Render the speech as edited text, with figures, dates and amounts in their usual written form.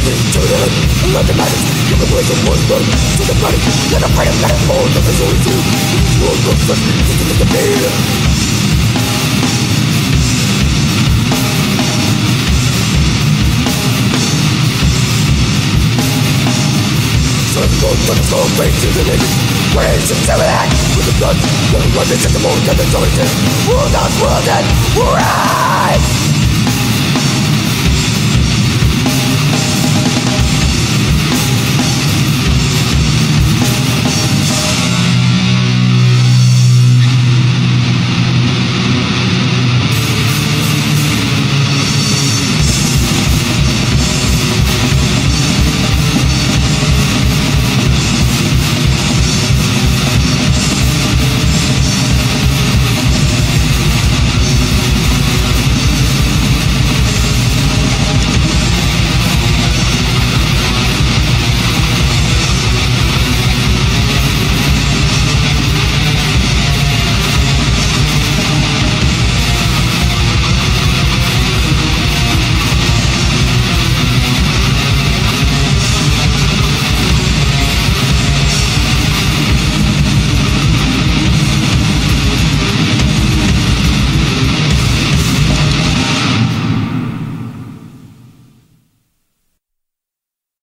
to them. Let the madness give away the one blood to the body. Let the freedom let it fall to the soul too. You will look for the fear. Go back to the living. Praise and seven act with the blood. The runners at the moon and the soldiers. World on world and rise.